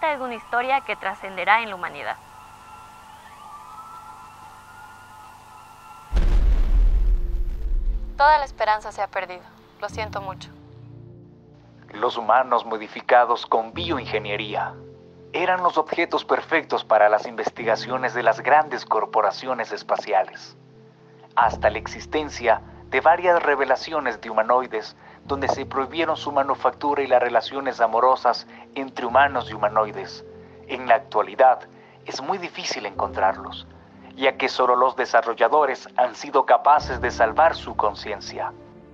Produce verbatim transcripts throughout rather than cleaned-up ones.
esta es una historia que trascenderá en la humanidad. Toda la esperanza se ha perdido. Lo siento mucho. Los humanos modificados con bioingeniería eran los objetos perfectos para las investigaciones de las grandes corporaciones espaciales, hasta la existencia de varias revelaciones de humanoides donde se prohibieron su manufactura y las relaciones amorosas entre humanos y humanoides. En la actualidad es muy difícil encontrarlos, ya que solo los desarrolladores han sido capaces de salvar su conciencia.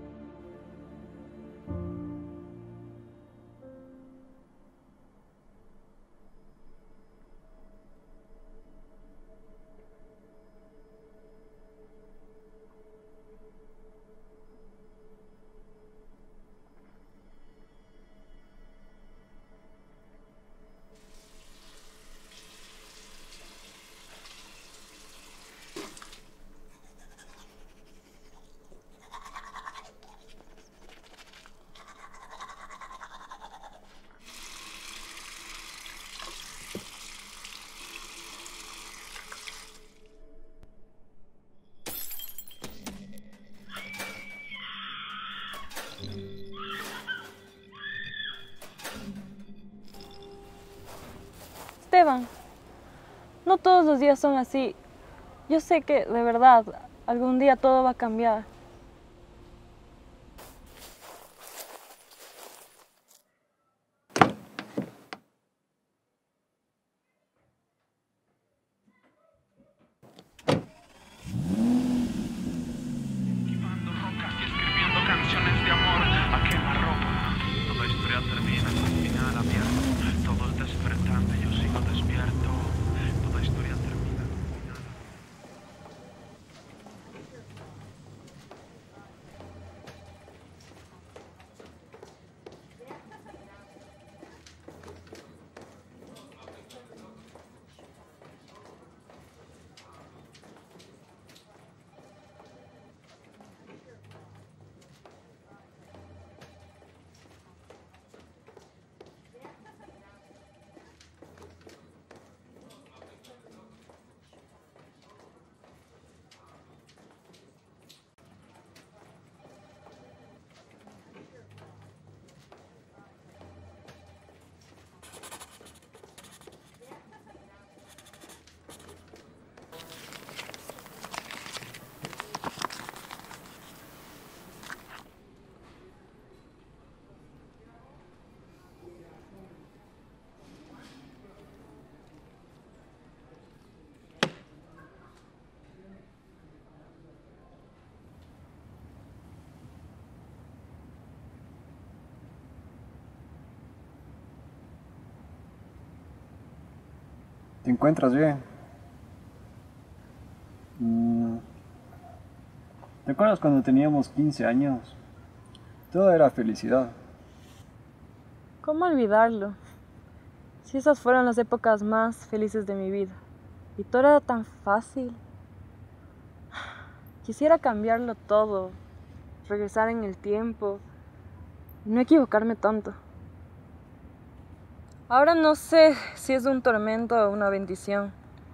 Esteban, no todos los días son así. Yo sé que, de verdad, algún día todo va a cambiar. Quemando rocas y escribiendo canciones de amor a quemarropa. Toda historia termina con final abierto. Todos despertando, yo sigo despierto. Toda historia termina con final abierto. ¿Te encuentras bien? Mm, ¿Te acuerdas cuando teníamos quince años? Todo era felicidad. ¿Cómo olvidarlo? Si esas fueron las épocas más felices de mi vida. Y todo era tan fácil. Quisiera cambiarlo todo, regresar en el tiempo, y no equivocarme tanto. Ahora no sé si es un tormento o una bendición.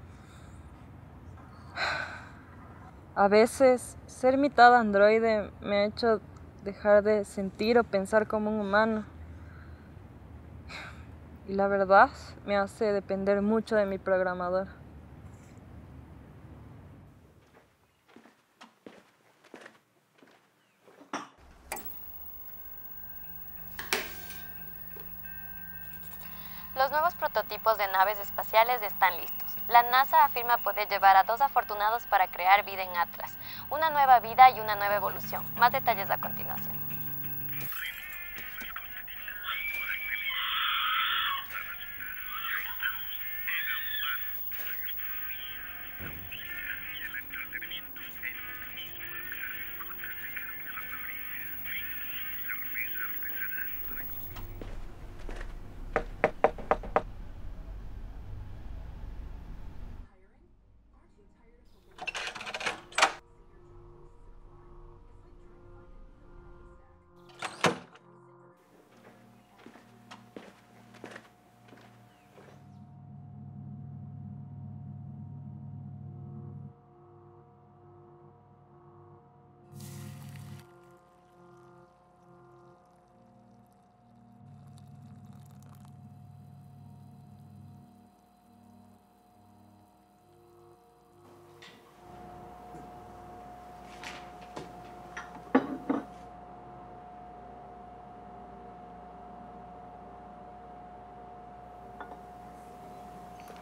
A veces, ser mitad androide me ha hecho dejar de sentir o pensar como un humano. Y la verdad, me hace depender mucho de mi programador. Los nuevos prototipos de naves espaciales están listos. La NASA afirma poder llevar a dos afortunados para crear vida en Atlas. Una nueva vida y una nueva evolución. Más detalles a continuación.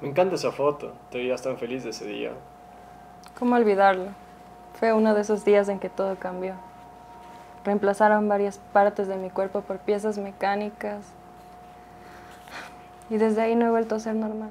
Me encanta esa foto. Te veías tan feliz de ese día. ¿Cómo olvidarlo? Fue uno de esos días en que todo cambió. Reemplazaron varias partes de mi cuerpo por piezas mecánicas. Y desde ahí no he vuelto a ser normal.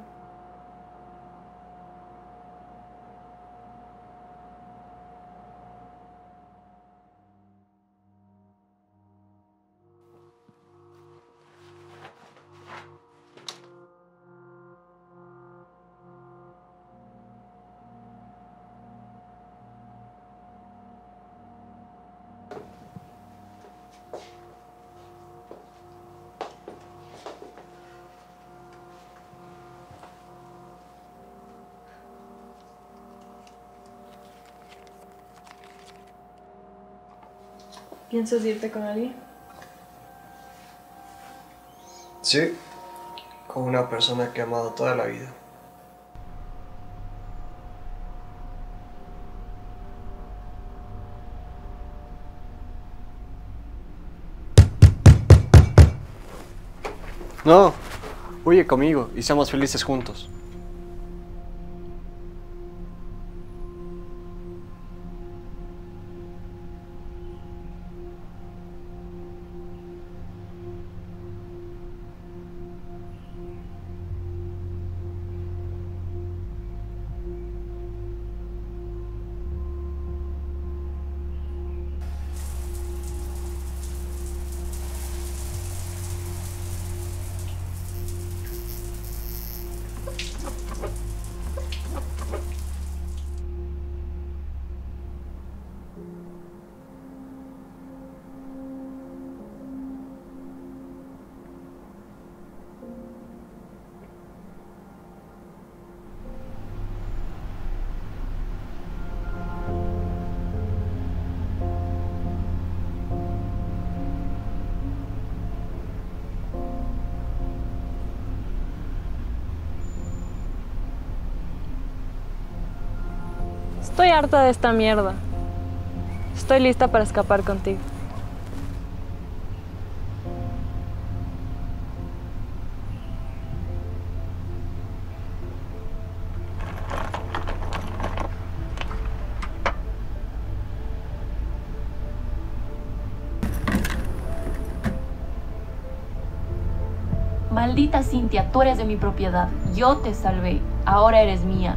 ¿Piensas irte con alguien? Sí, con una persona que he amado toda la vida. No, huye conmigo y seamos felices juntos. Estoy harta de esta mierda. Estoy lista para escapar contigo. Maldita Cintia, tú eres de mi propiedad. Yo te salvé. Ahora eres mía.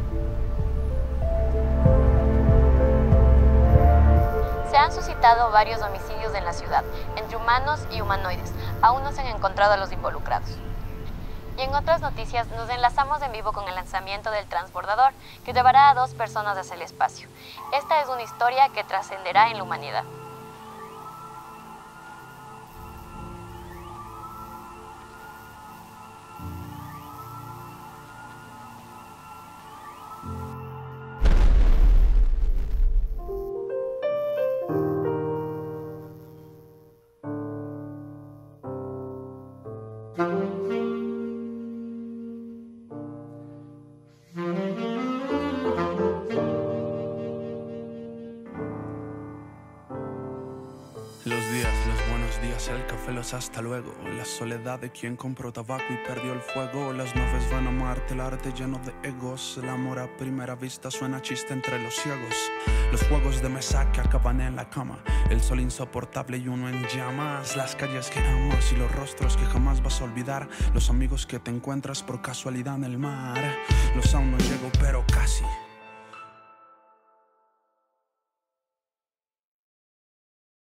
Se han suscitado varios homicidios en la ciudad, entre humanos y humanoides. Aún no se han encontrado a los involucrados. Y en otras noticias nos enlazamos en vivo con el lanzamiento del transbordador, que llevará a dos personas hacia el espacio. Esta es una historia que trascenderá en la humanidad. Los días, los buenos días, el café, los hasta luego. La soledad de quien compró tabaco y perdió el fuego. Las naves van a amarte, el arte lleno de egos. El amor a primera vista suena chiste entre los ciegos. Los juegos de mesa que acaban en la cama. El sol insoportable y uno en llamas. Las calles que amas y los rostros que jamás vas a olvidar. Los amigos que te encuentras por casualidad en el mar. Los aún no llego, pero casi.